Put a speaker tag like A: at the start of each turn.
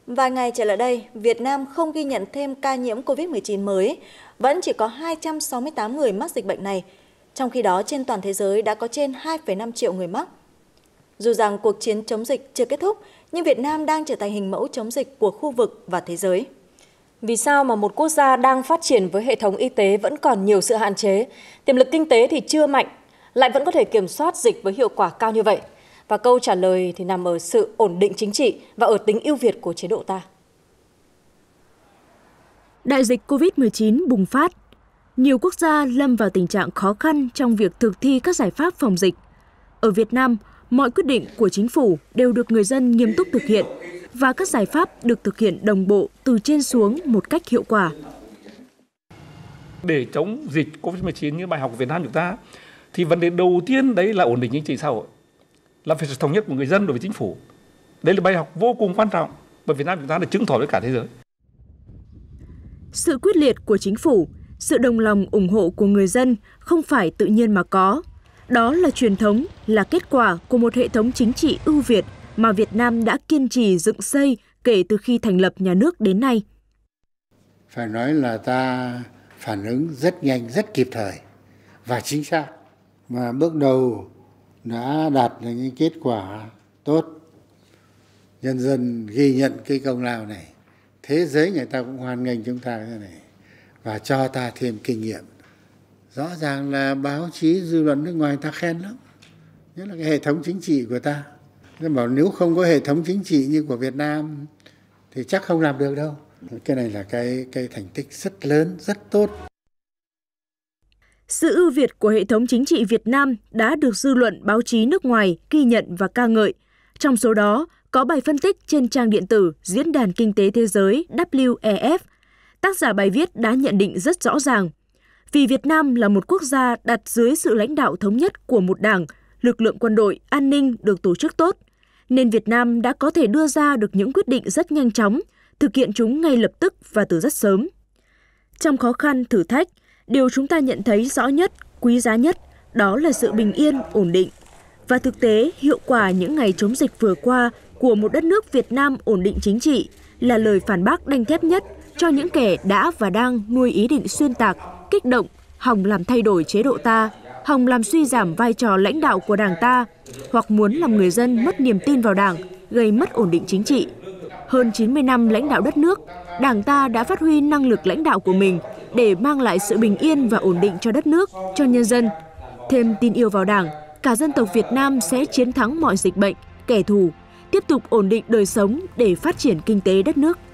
A: Vài ngày trở lại đây, Việt Nam không ghi nhận thêm ca nhiễm COVID-19 mới, vẫn chỉ có 268 người mắc dịch bệnh này. Trong khi đó, trên toàn thế giới đã có trên 2,5 triệu người mắc. Dù rằng cuộc chiến chống dịch chưa kết thúc, nhưng Việt Nam đang trở thành hình mẫu chống dịch của khu vực và thế giới.
B: Vì sao mà một quốc gia đang phát triển với hệ thống y tế vẫn còn nhiều sự hạn chế, tiềm lực kinh tế thì chưa mạnh, lại vẫn có thể kiểm soát dịch với hiệu quả cao như vậy? Và câu trả lời thì nằm ở sự ổn định chính trị và ở tính ưu việt của chế độ ta.
C: Đại dịch COVID-19 bùng phát. Nhiều quốc gia lâm vào tình trạng khó khăn trong việc thực thi các giải pháp phòng dịch. Ở Việt Nam, mọi quyết định của chính phủ đều được người dân nghiêm túc thực hiện và các giải pháp được thực hiện đồng bộ từ trên xuống một cách hiệu quả.
D: Để chống dịch COVID-19 như bài học của Việt Nam chúng ta, thì vấn đề đầu tiên đấy là ổn định chính trị xã hội, là phải sự thống nhất của người dân đối với chính phủ. Đây là bài học vô cùng quan trọng và Việt Nam chúng ta đã chứng tỏ với cả thế giới.
C: Sự quyết liệt của chính phủ, sự đồng lòng ủng hộ của người dân không phải tự nhiên mà có. Đó là truyền thống, là kết quả của một hệ thống chính trị ưu việt mà Việt Nam đã kiên trì dựng xây kể từ khi thành lập nhà nước đến nay.
E: Phải nói là ta phản ứng rất nhanh, rất kịp thời và chính xác. Mà bước đầu đã đạt được những kết quả tốt. Nhân dân ghi nhận cái công lao này. Thế giới người ta cũng hoan nghênh chúng ta thế này và cho ta thêm kinh nghiệm. Rõ ràng là báo chí, dư luận nước ngoài ta khen lắm. Nhất là cái hệ thống chính trị của ta. Nên bảo nếu không có hệ thống chính trị như của Việt Nam thì chắc không làm được đâu. Cái này là cái thành tích rất lớn, rất tốt.
C: Sự ưu việt của hệ thống chính trị Việt Nam đã được dư luận báo chí nước ngoài ghi nhận và ca ngợi. Trong số đó, có bài phân tích trên trang điện tử Diễn đàn Kinh tế Thế giới WEF. Tác giả bài viết đã nhận định rất rõ ràng. Vì Việt Nam là một quốc gia đặt dưới sự lãnh đạo thống nhất của một đảng, lực lượng quân đội, an ninh được tổ chức tốt, nên Việt Nam đã có thể đưa ra được những quyết định rất nhanh chóng, thực hiện chúng ngay lập tức và từ rất sớm. Trong khó khăn, thử thách, điều chúng ta nhận thấy rõ nhất, quý giá nhất, đó là sự bình yên, ổn định. Và thực tế, hiệu quả những ngày chống dịch vừa qua của một đất nước Việt Nam ổn định chính trị là lời phản bác đanh thép nhất cho những kẻ đã và đang nuôi ý định xuyên tạc, kích động, hòng làm thay đổi chế độ ta, hòng làm suy giảm vai trò lãnh đạo của Đảng ta, hoặc muốn làm người dân mất niềm tin vào Đảng, gây mất ổn định chính trị. Hơn 90 năm lãnh đạo đất nước, Đảng ta đã phát huy năng lực lãnh đạo của mình để mang lại sự bình yên và ổn định cho đất nước, cho nhân dân. Thêm tin yêu vào Đảng, cả dân tộc Việt Nam sẽ chiến thắng mọi dịch bệnh, kẻ thù, tiếp tục ổn định đời sống để phát triển kinh tế đất nước.